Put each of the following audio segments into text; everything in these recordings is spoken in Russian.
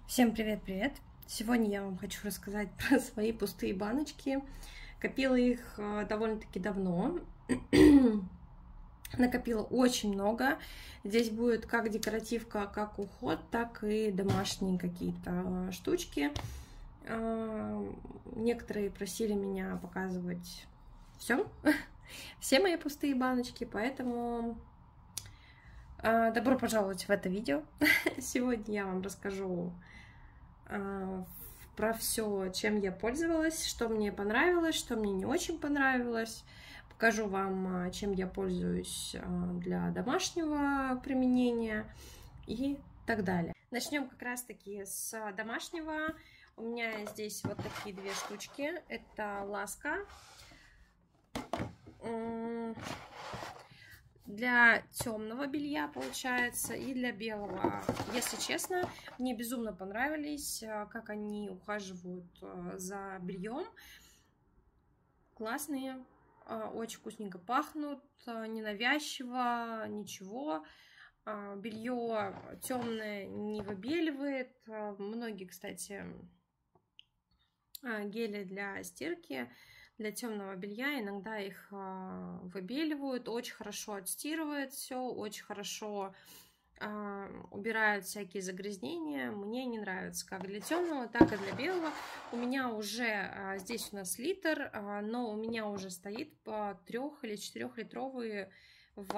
Всем привет-привет! Сегодня я вам хочу рассказать про свои пустые баночки. Копила их довольно-таки давно. Накопила очень много. Здесь будет как декоративка, как уход, так и домашние какие-то штучки. Некоторые просили меня показывать все мои пустые баночки, поэтому добро пожаловать в это видео. Сегодня я вам расскажу про все, чем я пользовалась, что мне понравилось, что мне не очень понравилось. Покажу вам, чем я пользуюсь для домашнего применения и так далее. Начнем как раз-таки с домашнего. У меня здесь вот такие две штучки. Это ласка. Для темного белья, получается, и для белого. Если честно, мне безумно понравились, как они ухаживают за бельем. Классные, очень вкусненько пахнут, ненавязчиво, ничего. Белье темное не выбеливает. Многие, кстати, гели для стирки для темного белья иногда их выбеливают, очень хорошо отстирывает все, очень хорошо убирают всякие загрязнения. Мне не нравится как для темного, так и для белого. У меня уже здесь у нас литр, но у меня уже стоит по 3 или 4-литровые в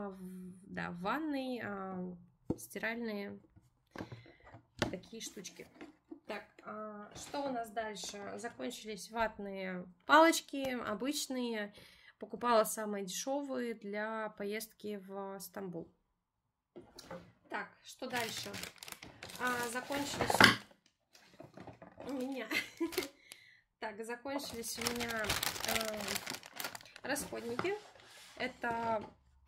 ванной стиральные такие штучки. Так, что у нас дальше? Закончились ватные палочки, обычные. Покупала самые дешевые для поездки в Стамбул. Так, что дальше? Закончились у меня... Так, закончились у меня расходники. Это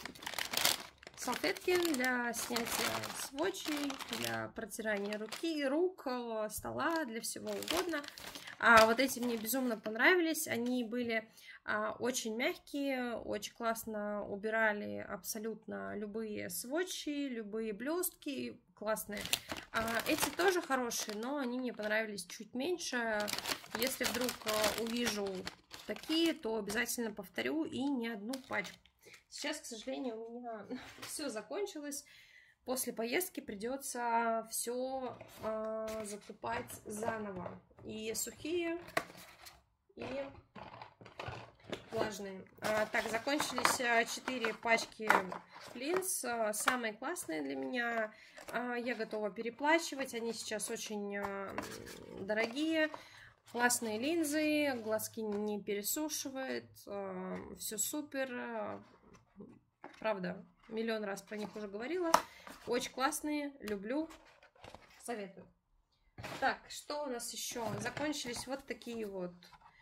салфетки для снятия сводчей, для протирания рук, стола, для всего угодно. Вот эти мне безумно понравились. Они были очень мягкие, очень классно убирали абсолютно любые сводчи, любые блестки. Классные. Эти тоже хорошие, но они мне понравились чуть меньше. Если вдруг увижу такие, то обязательно повторю и не одну пачку. Сейчас, к сожалению, у меня все закончилось. После поездки придется все закупать заново. И сухие, и влажные. Так, закончились 4 пачки линз. Самые классные для меня. Я готова переплачивать. Они сейчас очень дорогие. Классные линзы. Глазки не пересушивает. Все супер. Правда, миллион раз про них уже говорила. Очень классные, люблю, советую. Так, что у нас еще? Закончились вот такие вот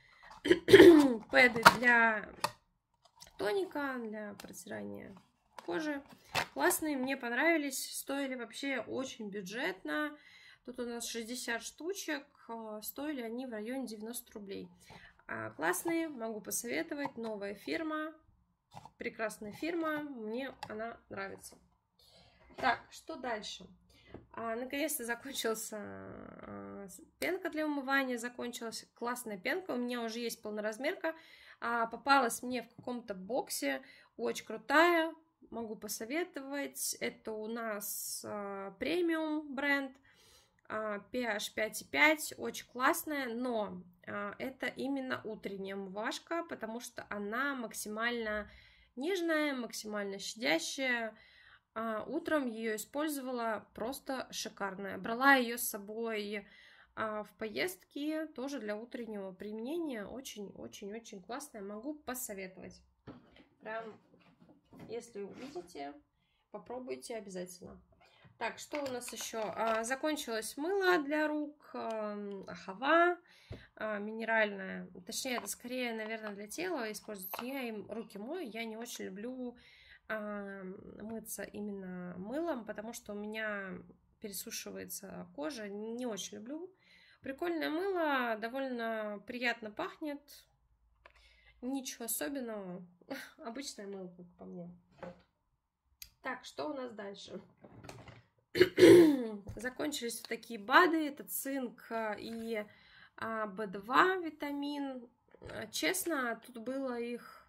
пэды для тоника, для протирания кожи. Классные, мне понравились, стоили вообще очень бюджетно. Тут у нас 60 штучек, стоили они в районе 90 рублей. Классные, могу посоветовать, новая фирма. Прекрасная фирма, мне она нравится. Так, что дальше? Наконец-то закончилась пенка для умывания, закончилась классная пенка, у меня уже есть полноразмерка, попалась мне в каком-то боксе, очень крутая, могу посоветовать. Это у нас премиум бренд, pH 5,5, очень классная, но это именно утренняя умывашка, потому что она максимально нежная, максимально щадящая. Утром ее использовала просто шикарная. Брала ее с собой в поездки, тоже для утреннего применения. Очень-очень-очень классная, могу посоветовать. Прям, если увидите, попробуйте обязательно. Так, что у нас еще? Закончилось мыло для рук, Ахава, минеральное. Точнее, это скорее, наверное, для тела используется. Я им руки мою, я не очень люблю мыться именно мылом, потому что у меня пересушивается кожа, не очень люблю. Прикольное мыло, довольно приятно пахнет, ничего особенного, обычное мыло, как по мне. Так, что у нас дальше? Закончились вот такие БАДы, это цинк и B2 витамин. Честно, тут было их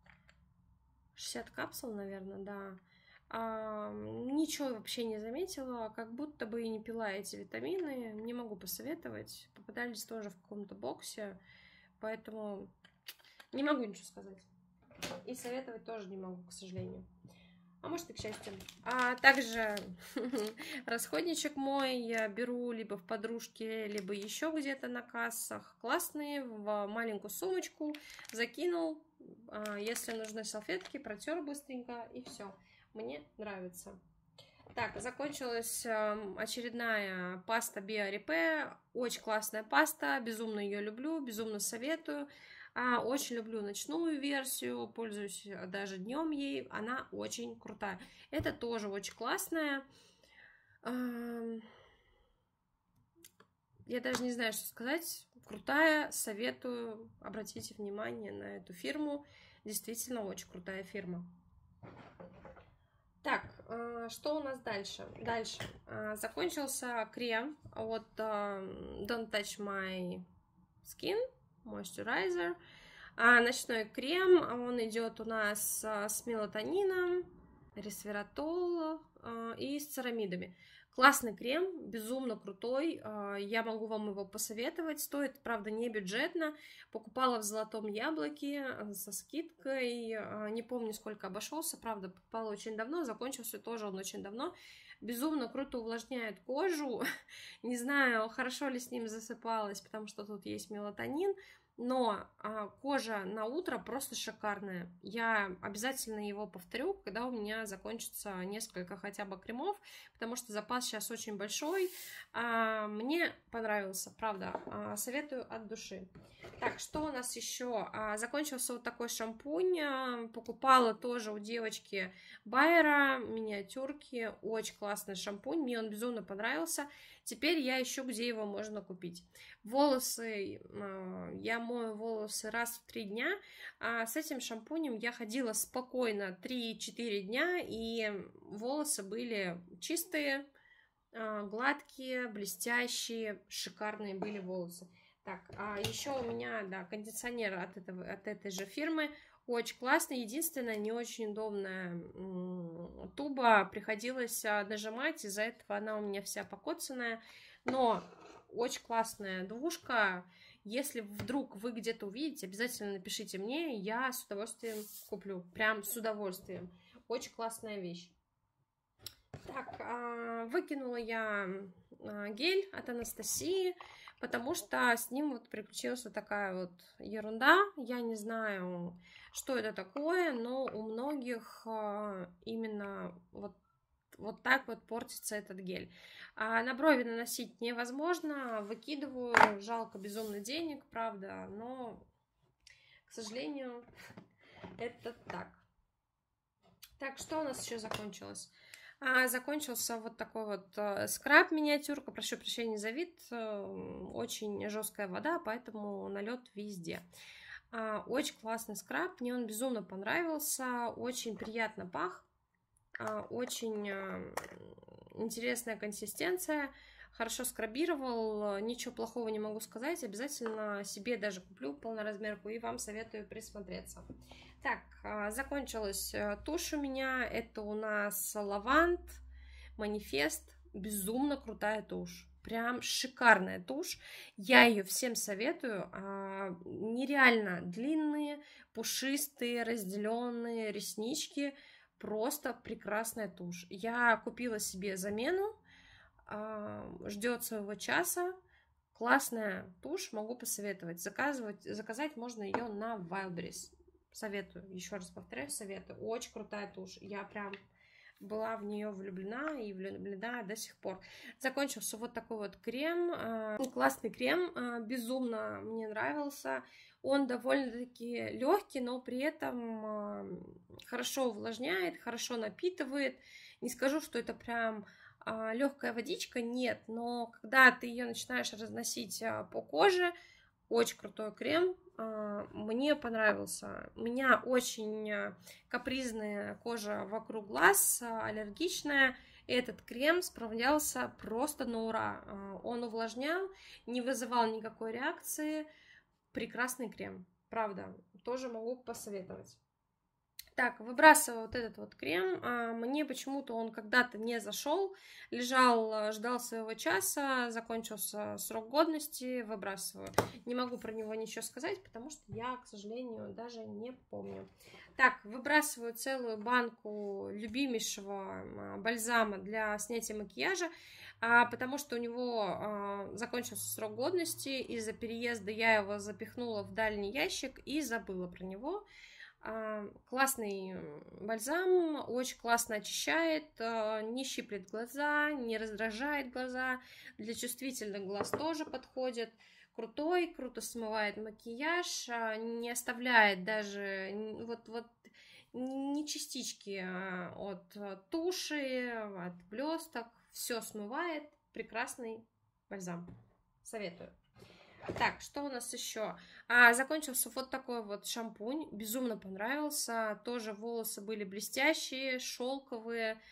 60 капсул, наверное, да. Ничего вообще не заметила, как будто бы и не пила эти витамины. Не могу посоветовать. Попадались тоже в каком-то боксе, поэтому не могу ничего сказать. И советовать тоже не могу, к сожалению. А может и к счастью. А также расходничек мой я беру либо в подружке, либо еще где-то на кассах. Классные, в маленькую сумочку закинул. Если нужны салфетки, протер быстренько и все. Мне нравится. Так, закончилась очередная паста Биорепе. Очень классная паста, безумно ее люблю, безумно советую. Очень люблю ночную версию, пользуюсь даже днем ей, она очень крутая. Это тоже очень классная. Я даже не знаю, что сказать. Крутая, советую, обратите внимание на эту фирму. Действительно очень крутая фирма. Так, что у нас дальше? Дальше закончился крем от Don't Touch My Skin Moisturizer. Ночной крем, он идет у нас с мелатонином, ресвератол и с церамидами. Классный крем, безумно крутой, я могу вам его посоветовать, стоит, правда, не бюджетно, покупала в Золотом Яблоке со скидкой, не помню, сколько обошелся, правда, покупала очень давно, закончился тоже он очень давно, безумно круто увлажняет кожу, не знаю, хорошо ли с ним засыпалась, потому что тут есть мелатонин, но кожа на утро просто шикарная. Я обязательно его повторю, когда у меня закончится несколько хотя бы кремов, потому что запас сейчас очень большой. Мне понравился, правда. Советую от души. Так, что у нас еще? Закончился вот такой шампунь. Покупала тоже у девочки Байера миниатюрки. Очень классный шампунь. Мне он безумно понравился. Теперь я ищу, где его можно купить. Волосы, я мою волосы раз в 3 дня, с этим шампунем я ходила спокойно 3-4 дня, и волосы были чистые, гладкие, блестящие, шикарные были волосы. Так, еще у меня, да, кондиционер от этой же фирмы, очень классный, единственное, не очень удобная туба, приходилось нажимать, из-за этого она у меня вся покоцанная, но очень классная двушка. Если вдруг вы где-то увидите, обязательно напишите мне, я с удовольствием куплю. Прям с удовольствием. Очень классная вещь. Так, выкинула я гель от Анастасии, потому что с ним вот приключилась вот такая вот ерунда. Я не знаю, что это такое, но у многих именно вот так вот портится этот гель. На брови наносить невозможно, выкидываю, жалко безумно денег, правда, но, к сожалению, это так. Так, что у нас еще закончилось? Закончился вот такой вот скраб миниатюрка, прошу прощения за вид, очень жесткая вода, поэтому налет везде. Очень классный скраб, мне он безумно понравился, очень приятно пах. Очень интересная консистенция, хорошо скрабировал, ничего плохого не могу сказать, обязательно себе даже куплю полноразмерку и вам советую присмотреться. Так, закончилась тушь у меня, это у нас Лавант Манифест, безумно крутая тушь. Прям шикарная тушь. Я ее всем советую. Нереально длинные, пушистые, разделенные реснички. Просто прекрасная тушь. Я купила себе замену, ждет своего часа. Классная тушь, могу посоветовать. Заказать можно ее на Wildberries. Советую, еще раз повторяю, советую. Очень крутая тушь. Я прям была в нее влюблена и влюблена до сих пор. Закончился вот такой вот крем. Классный крем, безумно мне нравился. Он довольно-таки легкий, но при этом хорошо увлажняет, хорошо напитывает. Не скажу, что это прям легкая водичка, нет, но когда ты ее начинаешь разносить по коже, очень крутой крем, мне понравился. У меня очень капризная кожа вокруг глаз, аллергичная. этот крем справлялся просто на ура. Он увлажнял, не вызывал никакой реакции. Прекрасный крем, правда, тоже могу посоветовать. Так, выбрасываю вот этот вот крем. Мне почему-то он когда-то не зашел. Лежал, ждал своего часа, закончился срок годности, выбрасываю. Не могу про него ничего сказать, потому что я, к сожалению, даже не помню. Так, выбрасываю целую банку любимейшего бальзама для снятия макияжа, потому что у него закончился срок годности. Из-за переезда я его запихнула в дальний ящик и забыла про него. Классный бальзам, очень классно очищает, не щиплет глаза, не раздражает глаза, для чувствительных глаз тоже подходит. Крутой, круто смывает макияж, не оставляет даже вот ни частички от туши, от блесток, все смывает. Прекрасный бальзам, советую. Так, что у нас еще? Закончился вот такой вот шампунь. Безумно понравился. Тоже волосы были блестящие, шелковые.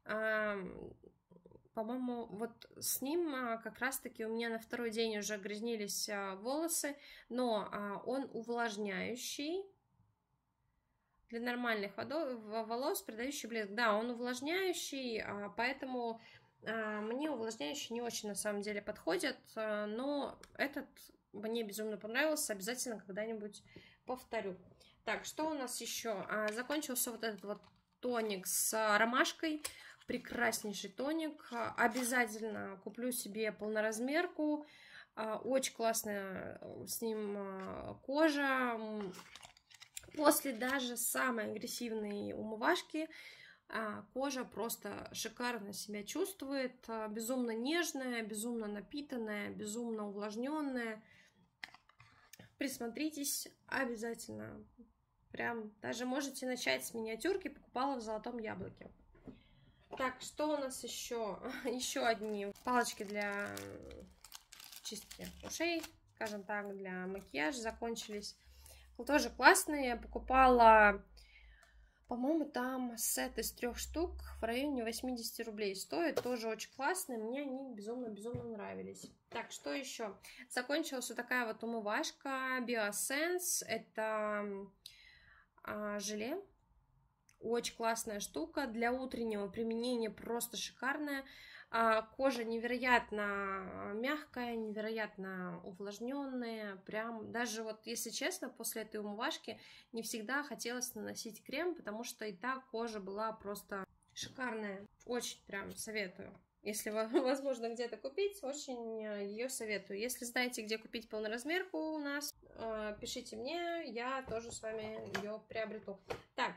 По-моему, вот с ним как раз-таки у меня на второй день уже грязнились волосы. Но он увлажняющий. Для нормальных волос, придающий блеск. Да, он увлажняющий, поэтому... Мне увлажняющие не очень на самом деле подходят, но этот мне безумно понравился, обязательно когда-нибудь повторю. Так, что у нас еще? Закончился вот этот вот тоник с ромашкой, прекраснейший тоник, обязательно куплю себе полноразмерку, очень классная с ним кожа, после даже самой агрессивной умывашки кожа просто шикарно себя чувствует, безумно нежная, безумно напитанная, безумно увлажненная. Присмотритесь обязательно. Прям даже можете начать с миниатюрки, покупала в Золотом Яблоке. Так, что у нас еще? Еще одни палочки для чистки ушей, скажем так, для макияжа закончились. Тоже классные. Я покупала... По-моему, там сет из 3 штук в районе 80 рублей стоит. Тоже очень классные. Мне они безумно нравились. Так, что еще? Закончилась вот такая вот умывашка Biosense. Это желе. Очень классная штука. Для утреннего применения просто шикарная. Кожа невероятно мягкая, невероятно увлажненная. Прям даже вот, если честно, после этой умывашки не всегда хотелось наносить крем, потому что и так кожа была просто шикарная. Очень прям советую. Если возможно где-то купить, очень ее советую. Если знаете, где купить полноразмерку у нас, пишите мне, я тоже с вами ее приобрету. Так,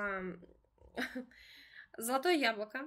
Золотое Яблоко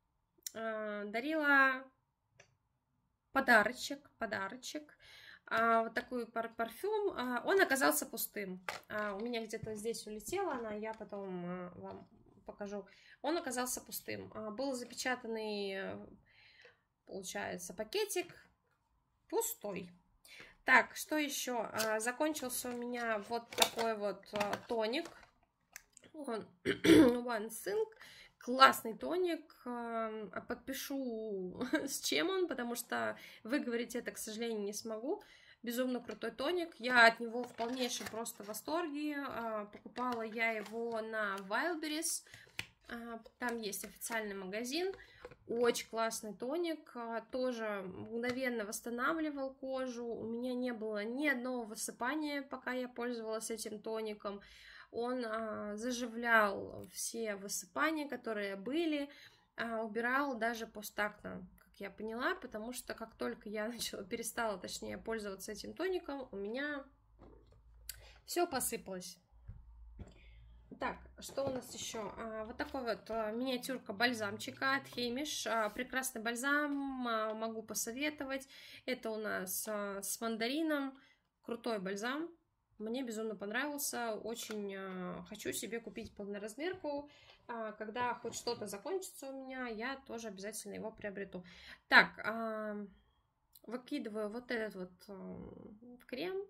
дарила подарочек, вот такой парфюм. Он оказался пустым. У меня где-то здесь улетела она, я потом вам покажу. Он оказался пустым. Был запечатанный, получается, пакетик пустой. Так, что еще? Закончился у меня вот такой вот тоник. Он One Sync. Классный тоник, подпишу с чем он, потому что выговорить это, к сожалению, не смогу. Безумно крутой тоник, я от него в полнейшем просто восторге. Покупала я его на Wildberries, там есть официальный магазин. Очень классный тоник, тоже мгновенно восстанавливал кожу. У меня не было ни одного высыпания, пока я пользовалась этим тоником. Он заживлял все высыпания, которые были, убирал даже постактно, как я поняла, потому что как только я перестала, точнее, пользоваться этим тоником, у меня все посыпалось. Так, что у нас еще? Вот такой вот миниатюрка бальзамчика от Heimish. Прекрасный бальзам, могу посоветовать. Это у нас с мандарином. Крутой бальзам. Мне безумно понравился. Очень хочу себе купить полноразмерку. Когда хоть что-то закончится у меня, я тоже обязательно его приобрету. Так, выкидываю вот этот вот крем.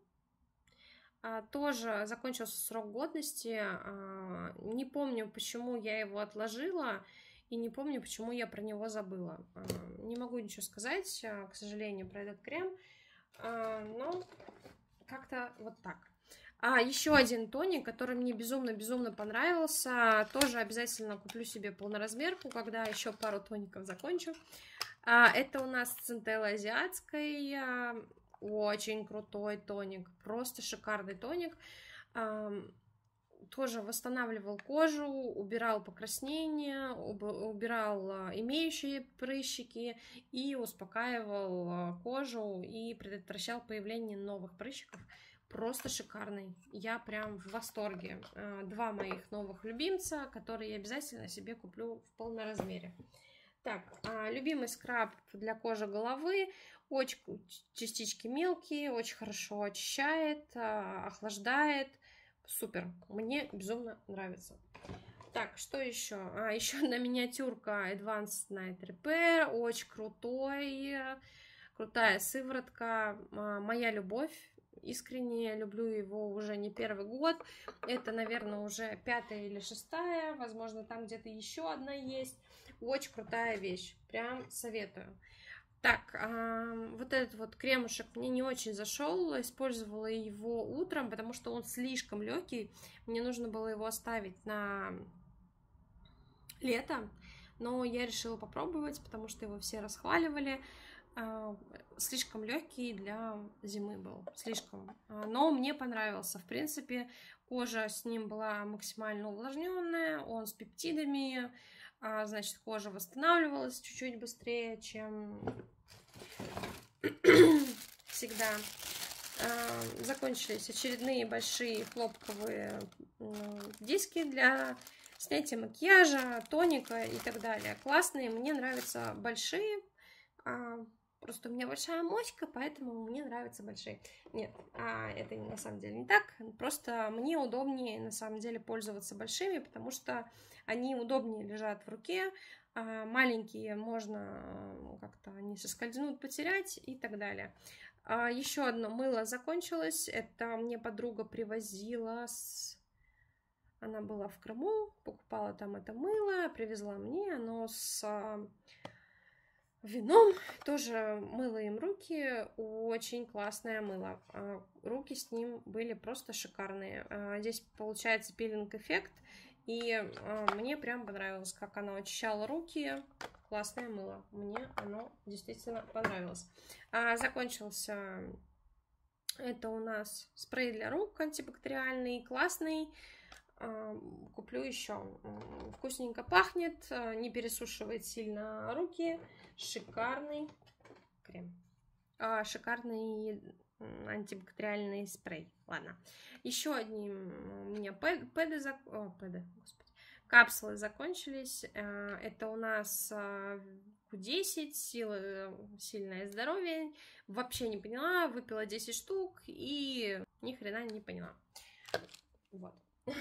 Тоже закончился срок годности. Не помню, почему я его отложила. И не помню, почему я про него забыла. Не могу ничего сказать, к сожалению, про этот крем. Но как-то вот так. Еще один тоник, который мне безумно-безумно понравился. Тоже обязательно куплю себе полноразмерку, когда еще пару тоников закончу. Это у нас Центелла Азиатской. Очень крутой тоник. Просто шикарный тоник. Тоже восстанавливал кожу, убирал покраснения, убирал имеющие прыщики и успокаивал кожу и предотвращал появление новых прыщиков. Просто шикарный. Я прям в восторге. Два моих новых любимца, которые я обязательно себе куплю в полноразмере. Так, любимый скраб для кожи головы. Очень частички мелкие, очень хорошо очищает, охлаждает. Супер, мне безумно нравится. Так, что еще? Еще одна миниатюрка Advanced Night Repair. Очень крутая сыворотка. Моя любовь. Искренне люблю его уже не первый год. Это, наверное, уже 5-я или 6-я. Возможно, там где-то еще одна есть. Очень крутая вещь. Прям советую. Так, вот этот вот кремушек мне не очень зашел. Использовала его утром, потому что он слишком легкий. Мне нужно было его оставить на лето. Но я решила попробовать, потому что его все расхваливали. Слишком легкий для зимы был. Слишком. Но мне понравился. В принципе, кожа с ним была максимально увлажненная. Он с пептидами. Значит, кожа восстанавливалась чуть-чуть быстрее, чем всегда. Закончились очередные большие хлопковые диски для снятия макияжа, тоника и так далее. Классные, мне нравятся большие. Просто у меня большая моська, поэтому мне нравятся большие. Нет, это на самом деле не так. Просто мне удобнее на самом деле пользоваться большими, потому что они удобнее лежат в руке. Маленькие можно как-то они соскользнут, потерять и так далее. Еще одно мыло закончилось. Это мне подруга привозила Она была в Крыму, покупала там это мыло, привезла мне. Оно с вином. Тоже мыла им руки. Очень классное мыло. Руки с ним были просто шикарные. Здесь получается пилинг-эффект. И мне прям понравилось, как оно очищало руки. Классное мыло. Мне оно действительно понравилось. Закончился это у нас спрей для рук антибактериальный, классный. Куплю еще. Вкусненько пахнет, не пересушивает сильно руки. Шикарный крем. Шикарный антибактериальный спрей. Ладно. Еще одни у меня капсулы закончились. Это у нас Q10, сильное здоровье. Вообще не поняла. Выпила 10 штук и ни хрена не поняла. Вот.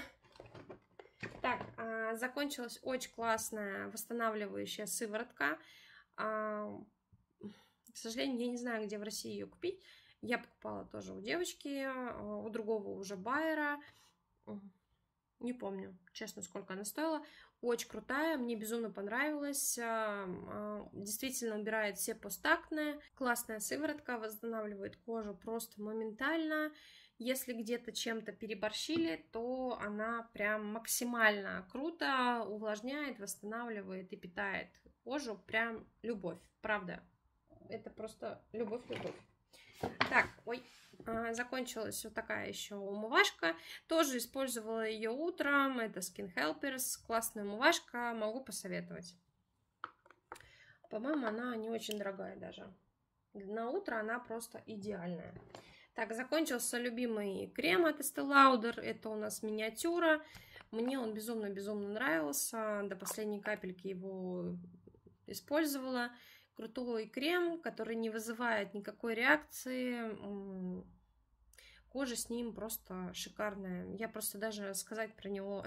Так, закончилась очень классная восстанавливающая сыворотка. К сожалению, я не знаю, где в России ее купить. Я покупала тоже у девочки, у другого уже байера. Не помню, честно, сколько она стоила. Очень крутая, мне безумно понравилась. Действительно убирает все постакне. Классная сыворотка, восстанавливает кожу просто моментально. Если где-то чем-то переборщили, то она прям максимально круто увлажняет, восстанавливает и питает кожу. Прям любовь, правда. Это просто любовь-любовь. Так, закончилась вот такая еще умывашка. Тоже использовала ее утром. Это Skin Helpers. Классная умывашка. Могу посоветовать. По-моему, она не очень дорогая даже. На утро она просто идеальная. Так, закончился любимый крем от Estee Lauder. Это у нас миниатюра. Мне он безумно-безумно нравился. До последней капельки его использовала. Крутой крем, который не вызывает никакой реакции. Кожа с ним просто шикарная. Я просто даже сказать про него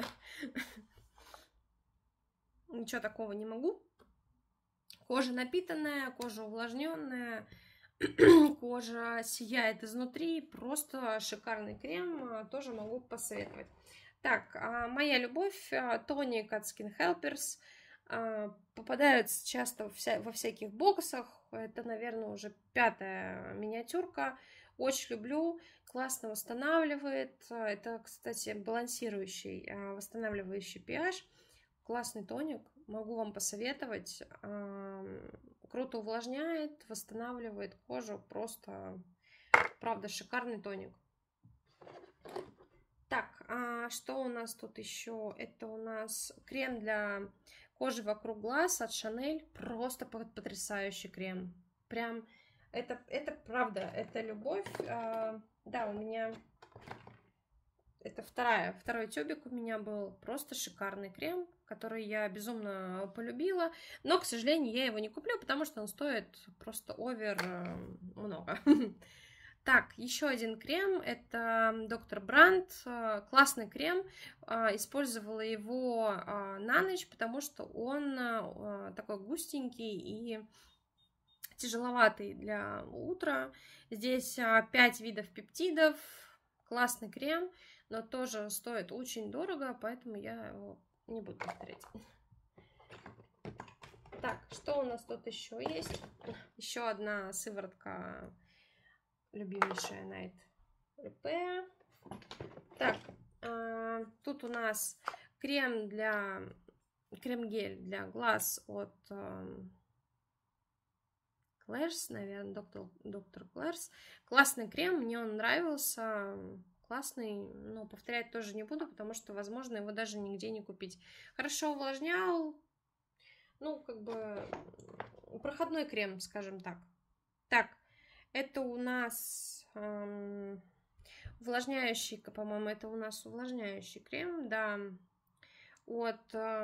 ничего такого не могу. Кожа напитанная, кожа увлажненная. Кожа сияет изнутри, просто шикарный крем, тоже могу посоветовать. Так, моя любовь, тоник от Skin Helpers. Попадаются часто во всяких боксах. Это, наверное, уже 5-я миниатюрка. Очень люблю. Классно восстанавливает. Это, кстати, балансирующий, восстанавливающий pH. Классный тоник. Могу вам посоветовать. Круто увлажняет, восстанавливает кожу. Просто, правда, шикарный тоник. Так, что у нас тут еще? Это у нас крем для кожи вокруг глаз от Chanel. Просто потрясающий крем. Прям, это правда, это любовь. Да, у меня, это второй тюбик у меня был. Просто шикарный крем, который я безумно полюбила. Но, к сожалению, я его не куплю, потому что он стоит просто овер много. Так, еще один крем, это Доктор Бранд, классный крем, использовала его на ночь, потому что он такой густенький и тяжеловатый для утра. Здесь 5 видов пептидов, классный крем, но тоже стоит очень дорого, поэтому я его не буду повторять. Так, что у нас тут еще есть? Еще одна сыворотка, любимейшая Night Repair. Так, тут у нас крем-гель для глаз от Claire's, наверное, доктор Claire's. Классный крем, мне он нравился, классный, но повторять тоже не буду, потому что, возможно, его даже нигде не купить. Хорошо увлажнял, ну, как бы, проходной крем, скажем так. Так, это у нас увлажняющий, по-моему, это у нас увлажняющий крем, да, от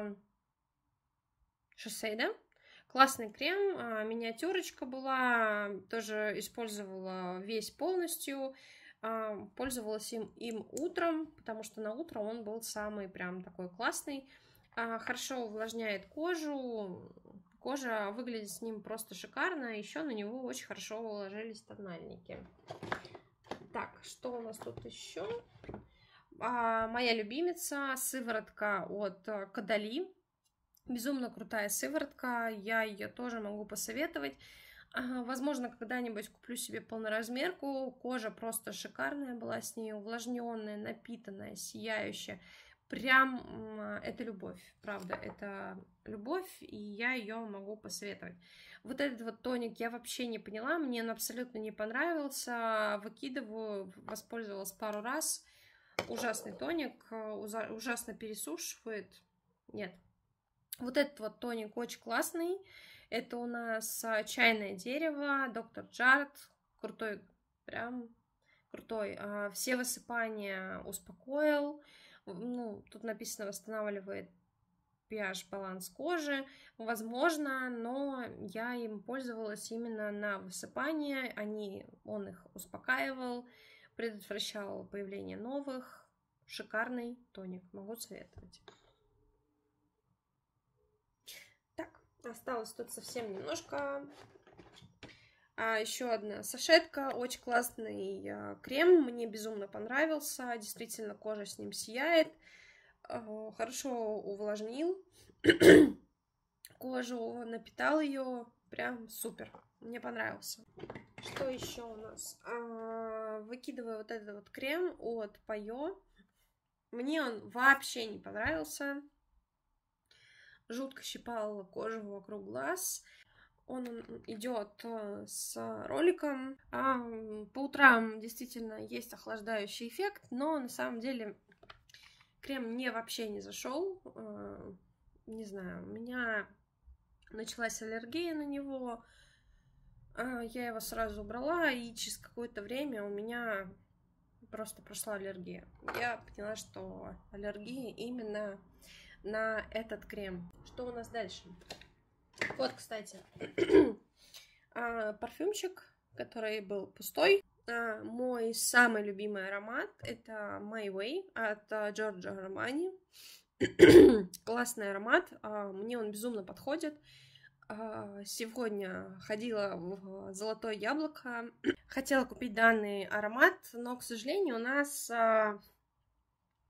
Shiseido. Классный крем, миниатюрочка была, тоже использовала весь полностью, пользовалась им утром, потому что на утро он был самый прям такой классный, хорошо увлажняет кожу, кожа выглядит с ним просто шикарно, еще на него очень хорошо уложились тональники. Так, что у нас тут еще? Моя любимица, сыворотка от Кадали. Безумно крутая сыворотка, я ее тоже могу посоветовать. Возможно, когда-нибудь куплю себе полноразмерку. Кожа просто шикарная была с ней, увлажненная, напитанная, сияющая. Прям это любовь, правда, это любовь, и я ее могу посоветовать. Вот этот вот тоник я вообще не поняла, мне он абсолютно не понравился. Выкидываю, воспользовалась пару раз. Ужасный тоник, ужасно пересушивает. Нет. Вот этот вот тоник очень классный. Это у нас чайное дерево, доктор Джаред. Крутой, прям крутой. Все высыпания успокоил. Ну, тут написано, восстанавливает pH-баланс кожи. Возможно, но я им пользовалась именно на высыпание. Он их успокаивал, предотвращал появление новых. Шикарный тоник, могу советовать. Осталось тут совсем немножко. Еще одна сашетка. Очень классный крем. Мне безумно понравился. Действительно, кожа с ним сияет. Хорошо увлажнил кожу, напитал ее. Прям супер. Мне понравился. Что еще у нас? Выкидываю вот этот вот крем от Пайо. Мне он вообще не понравился. Жутко щипал кожу вокруг глаз. Он идет с роликом. По утрам действительно есть охлаждающий эффект, но на самом деле крем мне вообще не зашел. Не знаю, у меня началась аллергия на него. Я его сразу убрала, и через какое-то время у меня просто прошла аллергия. Я поняла, что аллергия именно на этот крем. Что у нас дальше? Вот, кстати, парфюмчик, который был пустой. Мой самый любимый аромат — это My Way от Giorgio Armani. Классный аромат, мне он безумно подходит. Сегодня ходила в Золотое Яблоко, хотела купить данный аромат, но, к сожалению, у нас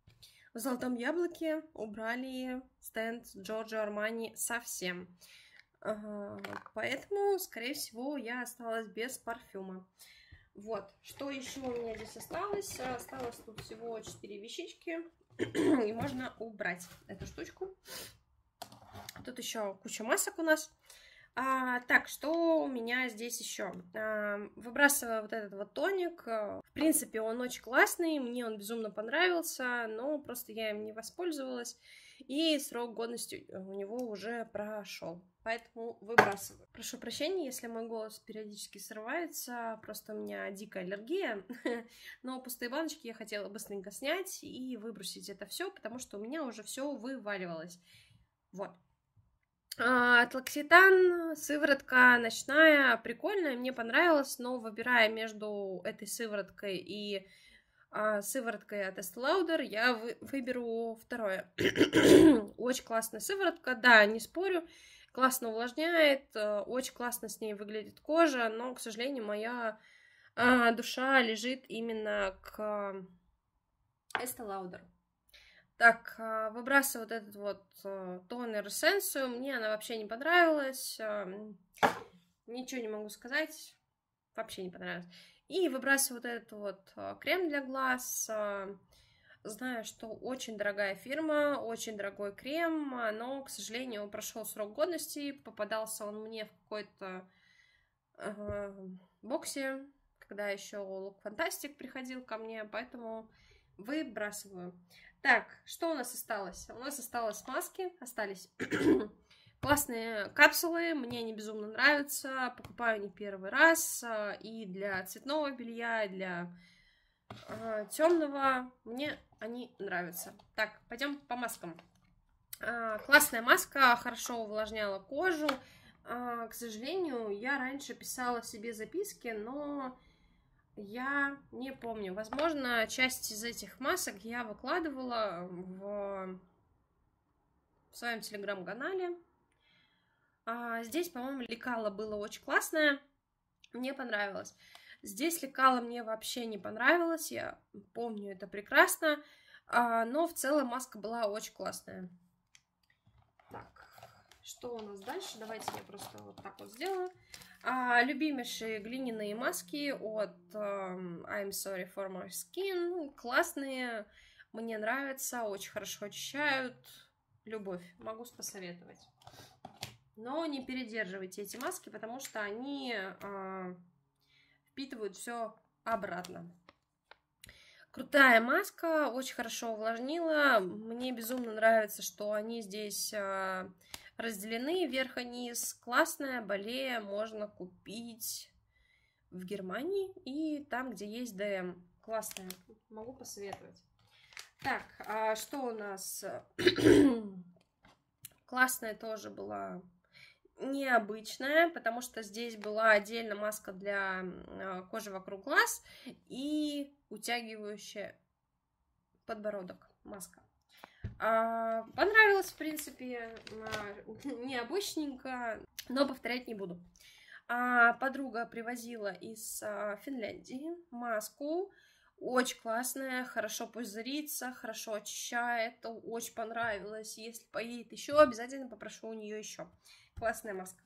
В Золотом Яблоке убрали стенд Giorgio Armani совсем. Поэтому, скорее всего, я осталась без парфюма. Вот, что еще у меня здесь осталось? Осталось тут всего 4 вещички. И можно убрать эту штучку. Тут еще куча масок у нас. Так, что у меня здесь еще? Выбрасываю вот этот вот тоник. В принципе, он очень классный, мне он безумно понравился, но просто я им не воспользовалась, и срок годности у него уже прошел, поэтому выбрасываю. Прошу прощения, если мой голос периодически срывается, просто у меня дикая аллергия, но пустые баночки я хотела быстренько снять и выбросить это все, потому что у меня уже все вываливалось. Вот. От L'Occitane сыворотка ночная, прикольная, мне понравилась, но выбирая между этой сывороткой и сывороткой от Estée Lauder, я выберу второе. Очень классная сыворотка, да, не спорю, классно увлажняет, очень классно с ней выглядит кожа, но, к сожалению, моя душа лежит именно к Estée Lauder. Так, выбрасываю вот этот вот тонер эссенцию. Мне она вообще не понравилась. Ничего не могу сказать. Вообще не понравилась. И выбрасываю вот этот вот крем для глаз. Знаю, что очень дорогая фирма, очень дорогой крем, но, к сожалению, прошел срок годности. Попадался он мне в какой-то боксе, когда еще Look Fantastic приходил ко мне, поэтому выбрасываю. Так, что у нас осталось? У нас остались классные капсулы, мне они безумно нравятся, покупаю не первый раз, и для цветного белья, и для темного, мне они нравятся. Так, пойдем по маскам. Классная маска, хорошо увлажняла кожу. К сожалению, я раньше писала себе записки, но я не помню. Возможно, часть из этих масок я выкладывала в своем телеграм-канале. Здесь, по-моему, лекало было очень классное. Мне понравилось. Здесь лекало мне вообще не понравилось. Я помню это прекрасно. Но в целом маска была очень классная. Так, что у нас дальше? Давайте я просто вот так вот сделаю. Любимейшие глиняные маски от I'm Sorry for My Skin. Классные, мне нравятся, очень хорошо очищают. Любовь, могу посоветовать. Но не передерживайте эти маски, потому что они впитывают все обратно. Крутая маска, очень хорошо увлажнила. Мне безумно нравится, что они здесь разделены вверх и низ. Классная, болея можно купить в Германии и там, где есть ДМ. Классная, могу посоветовать. Так, что у нас? Классная тоже была, необычная, потому что здесь была отдельно маска для кожи вокруг глаз и утягивающая подбородок маска. Понравилось, в принципе, необычненько, но повторять не буду. Подруга привозила из Финляндии маску, очень классная, хорошо пузырится, хорошо очищает, очень понравилось. Если поедет еще, обязательно попрошу у нее еще. Классная маска.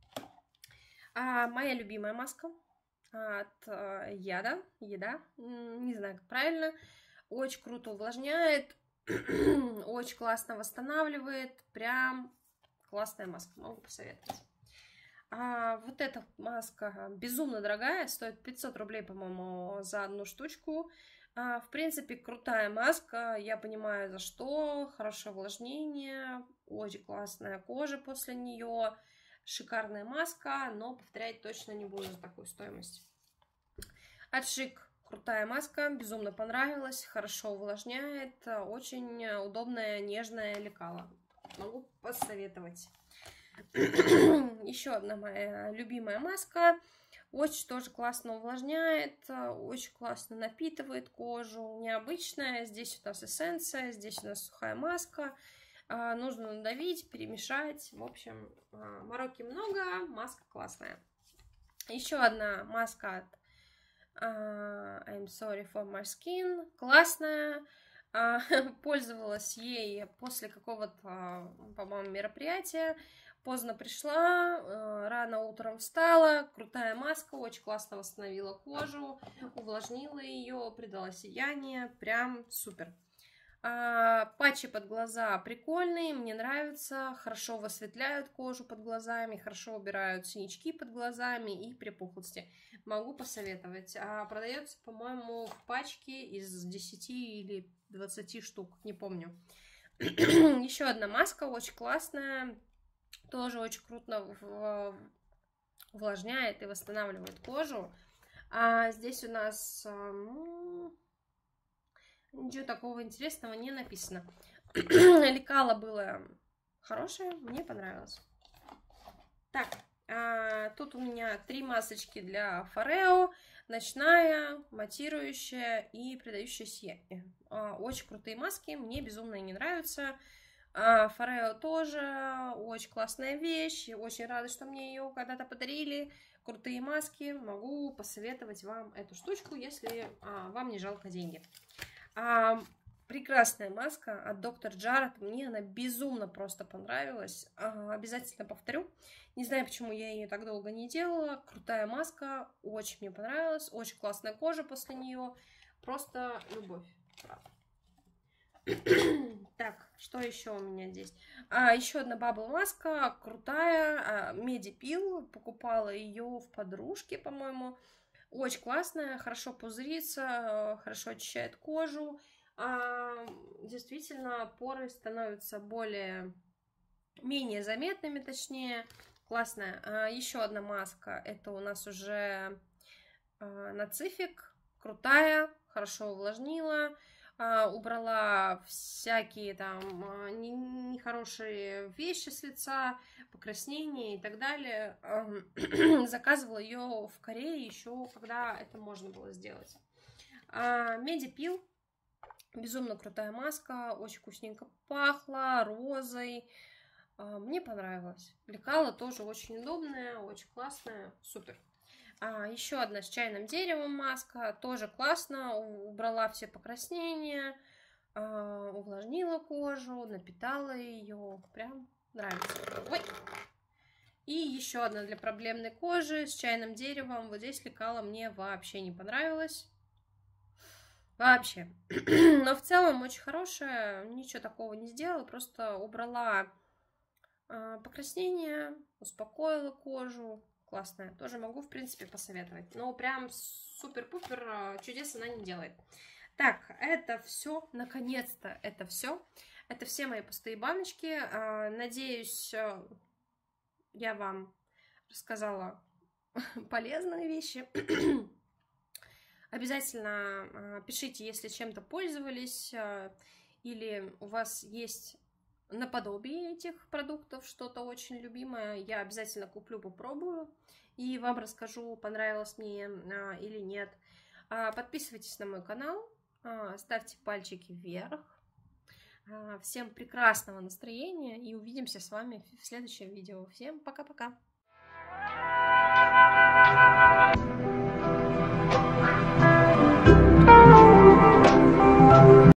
Моя любимая маска от Еда, не знаю, как правильно. Очень круто увлажняет, очень классно восстанавливает. Прям классная маска, могу посоветовать. Вот эта маска безумно дорогая, стоит 500 рублей, по-моему, за одну штучку. В принципе, крутая маска, я понимаю, за что. Хорошее увлажнение, очень классная кожа после нее. Шикарная маска, но повторять точно не буду за такую стоимость. От Шик крутая маска, безумно понравилась, хорошо увлажняет, очень удобное нежное лекало. Могу посоветовать. Еще одна моя любимая маска. Очень тоже классно увлажняет, очень классно напитывает кожу. Необычная. Здесь у нас эссенция, здесь у нас сухая маска. Нужно надавить, перемешать. В общем, мороки много, маска классная. Еще одна маска от I'm Sorry for My Skin. Классная. Пользовалась ей после какого-то, по-моему, мероприятия. Поздно пришла, рано утром встала. Крутая маска, очень классно восстановила кожу, увлажнила ее, придала сияние. Прям супер. Патчи под глаза прикольные, мне нравятся, хорошо высветляют кожу под глазами, хорошо убирают синячки под глазами и припухлости. Могу посоветовать. Продается, по-моему, в пачке из 10 или 20 штук, не помню. Еще одна маска, очень классная, тоже очень круто увлажняет и восстанавливает кожу. Здесь у нас... Ничего такого интересного не написано. Лекало было хорошее, мне понравилось. Так, тут у меня 3 масочки для Форео. Ночная, матирующая и придающая сияние. Очень крутые маски, мне безумно не нравятся. Форео тоже очень классная вещь. Очень рада, что мне ее когда-то подарили. Крутые маски. Могу посоветовать вам эту штучку, если вам не жалко деньги. Прекрасная маска от Dr. Jart. Мне она безумно просто понравилась. Обязательно повторю. Не знаю, почему я ее так долго не делала. Крутая маска. Очень мне понравилась. Очень классная кожа после нее. Просто любовь. Так, что еще у меня здесь? Еще одна бабл маска. Крутая. Медипил. Покупала ее в подружке, по-моему. Очень классная, хорошо пузырится, хорошо очищает кожу. Действительно, поры становятся менее заметными, точнее. Классная. Еще одна маска. Это у нас уже нацифик. Крутая, хорошо увлажнила. Убрала всякие там нехорошие вещи с лица, покраснения и так далее. Заказывала ее в Корее еще, когда это можно было сделать. Медипил. Безумно крутая маска, очень вкусненько пахла, розой. Мне понравилось. Лекало тоже очень удобная, очень классная, супер. Еще одна с чайным деревом маска, тоже классно, убрала все покраснения, увлажнила кожу, напитала ее, прям нравится. Ой. И еще одна для проблемной кожи с чайным деревом. Вот здесь лекало мне вообще не понравилось. Вообще. Но в целом очень хорошая, ничего такого не сделала, просто убрала покраснения, успокоила кожу. Классная. Тоже могу, в принципе, посоветовать. Но прям супер-пупер чудес она не делает. Так, это все. Наконец-то это все. Это все мои пустые баночки. Надеюсь, я вам рассказала полезные вещи. Обязательно пишите, если чем-то пользовались, или у вас есть наподобие этих продуктов что-то очень любимое. Я обязательно куплю, попробую и вам расскажу, понравилось мне или нет. Подписывайтесь на мой канал, ставьте пальчики вверх. Всем прекрасного настроения и увидимся с вами в следующем видео. Всем пока-пока!